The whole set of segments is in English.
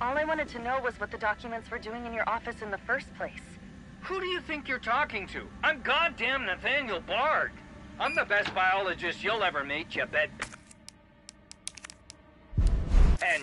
All I wanted to know was what the documents were doing in your office in the first place. Who do you think you're talking to? I'm goddamn Nathaniel Bard. I'm the best biologist you'll ever meet, you bet. And...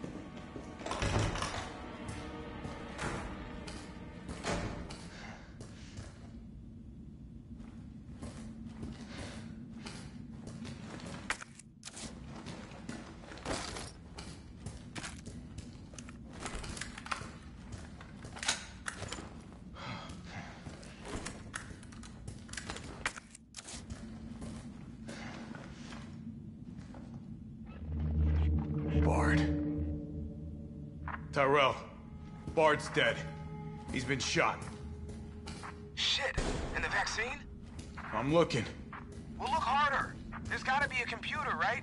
Bard. Tyrell, Bard's dead. He's been shot. Shit, and the vaccine? I'm looking. Well, look harder. There's gotta be a computer, right?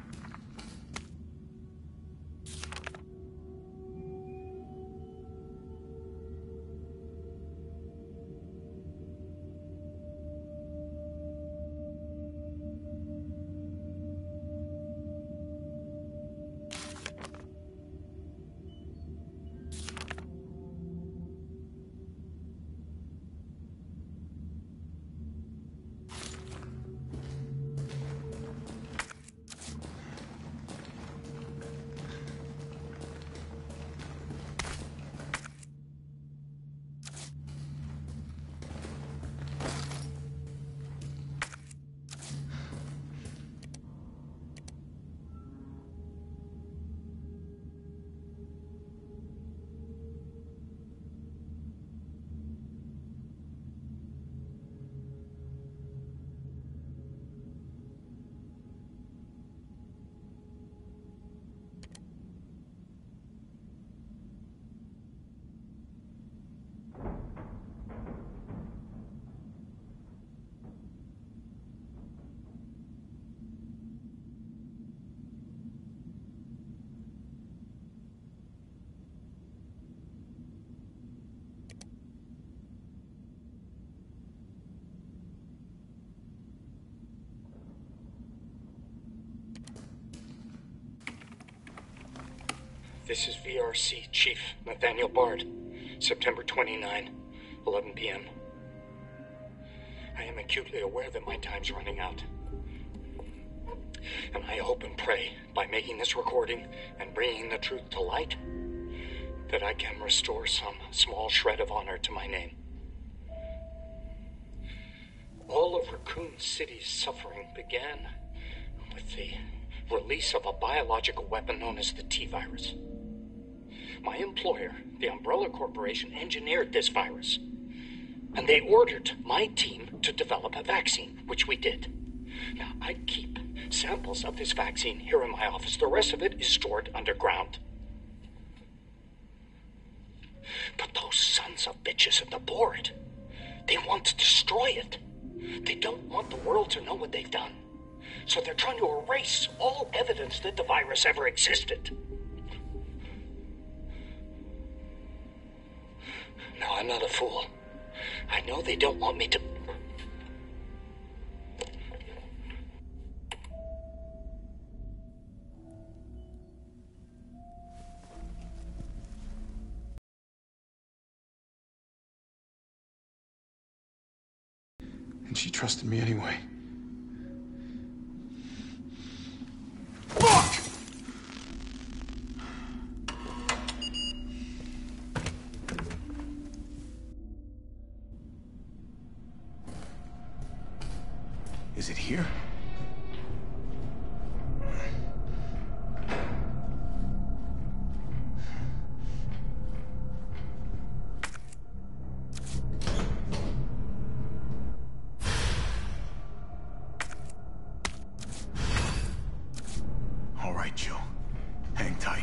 This is VRC Chief Nathaniel Bard, September 29, 11 p.m. I am acutely aware that my time's running out. And I hope and pray, by making this recording and bringing the truth to light, that I can restore some small shred of honor to my name. All of Raccoon City's suffering began with the release of a biological weapon known as the T-virus. My employer, the Umbrella Corporation, engineered this virus. And they ordered my team to develop a vaccine, which we did. Now, I keep samples of this vaccine here in my office. The rest of it is stored underground. But those sons of bitches at the board, they want to destroy it. They don't want the world to know what they've done. So they're trying to erase all evidence that the virus ever existed. No, I'm not a fool. I know they don't want me to... And she trusted me anyway. Is it here? All right, Joe. Hang tight.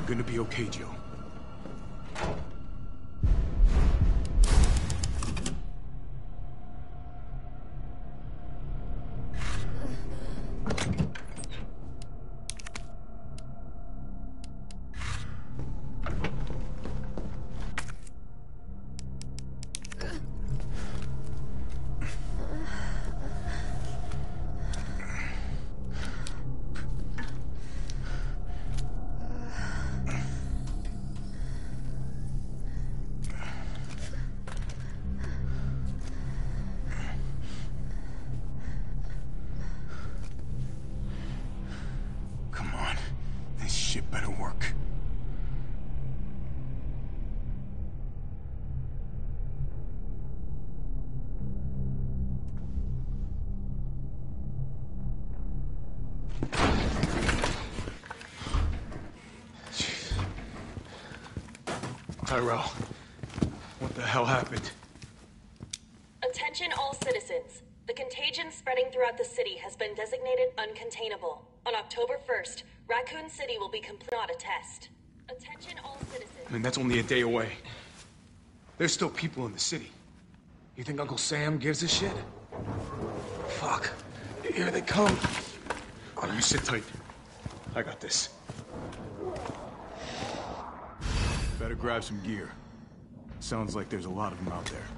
gonna be okay, Joe. Come on. This shit better work. Tyrell, what the hell happened? Attention all citizens. The contagion spreading throughout the city has been designated uncontainable. On October 1st, Raccoon City will be complete not a test. Attention all citizens. I mean, that's only a day away. There's still people in the city. You think Uncle Sam gives a shit? Fuck. Here they come. Oh, you sit tight. I got this. Better grab some gear. Sounds like there's a lot of them out there.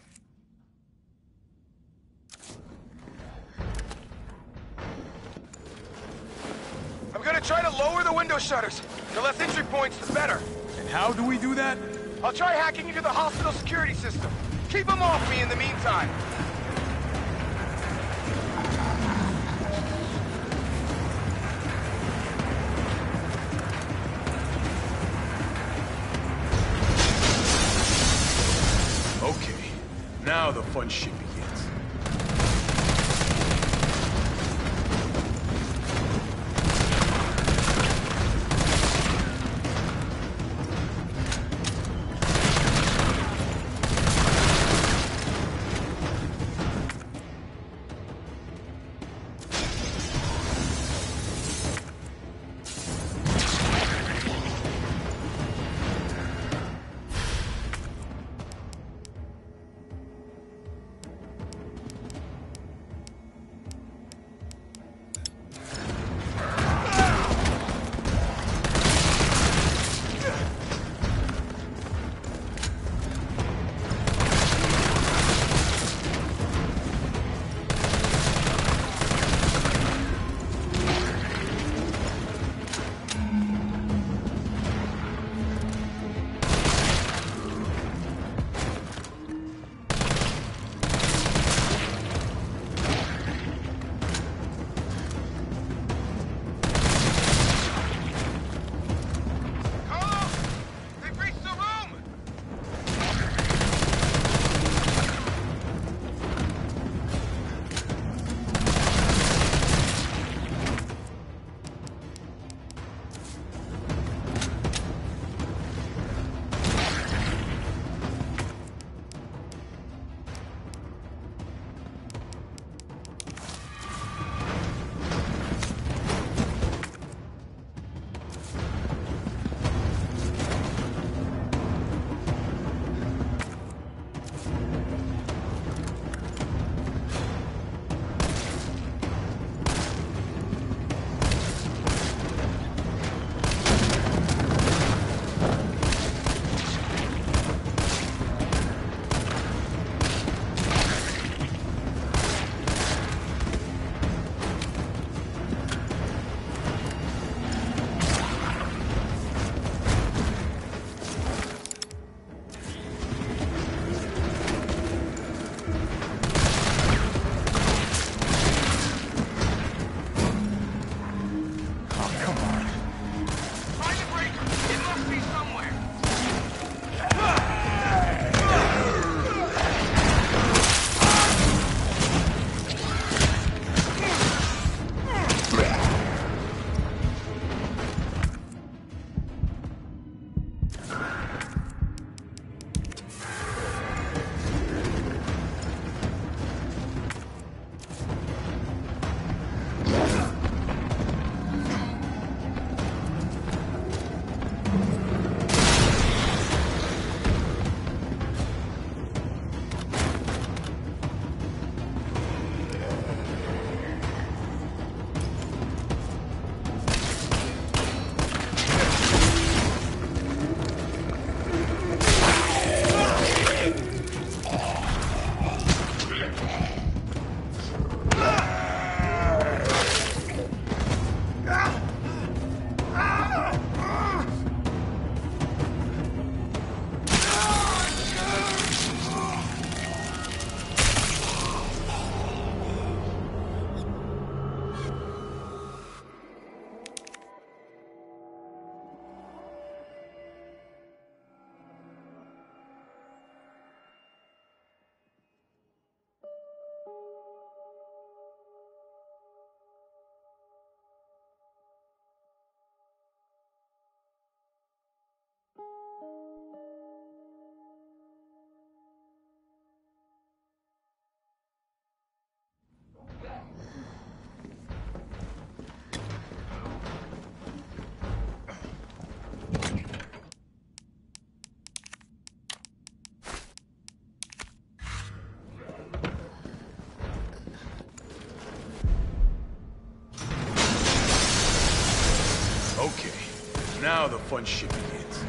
I'm gonna try to lower the window shutters. The less entry points, the better. And how do we do that? I'll try hacking into the hospital security system. Keep them off me in the meantime. Okay, now the fun shit begins. Now the fun shit begins.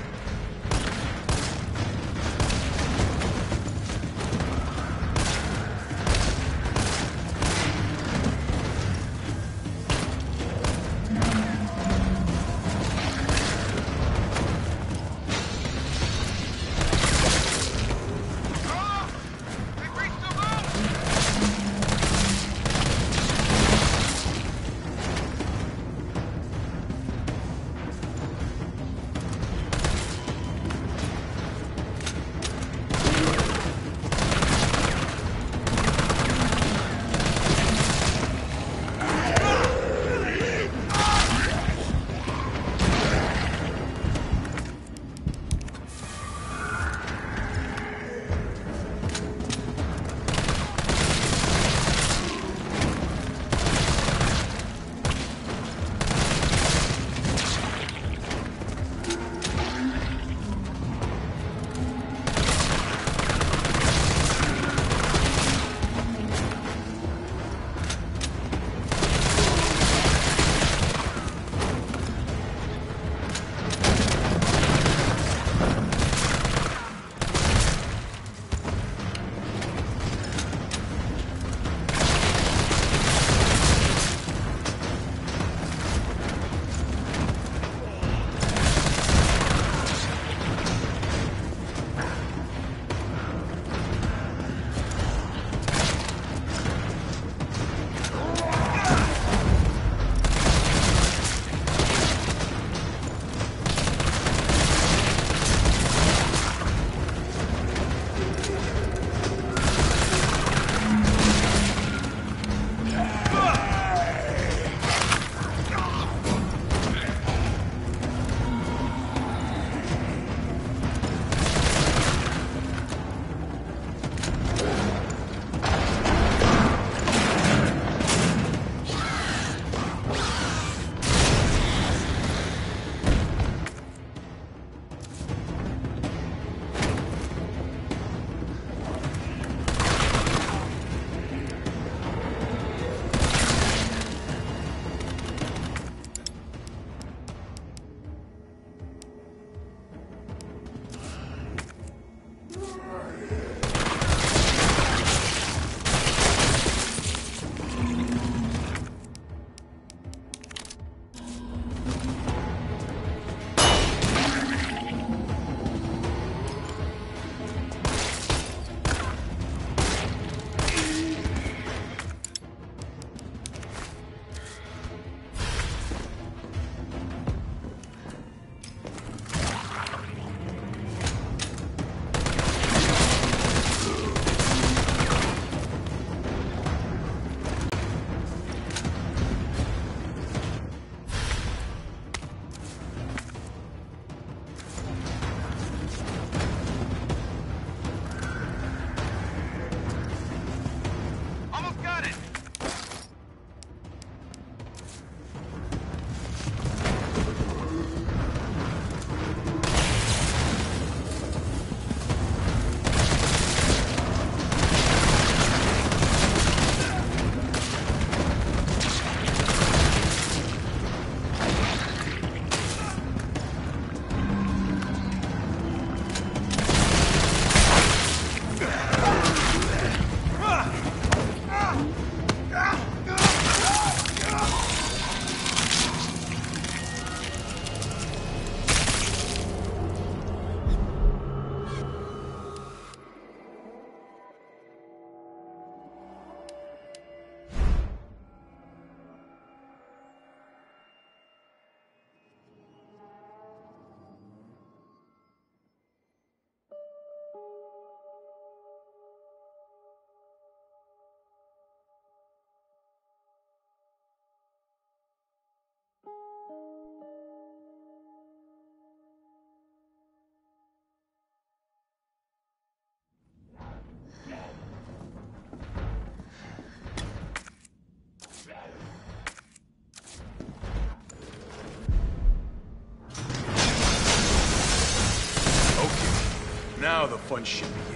Now the fun shit begins.